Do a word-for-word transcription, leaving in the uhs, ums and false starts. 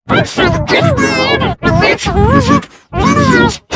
Thanks for the good word, lots of music, videos,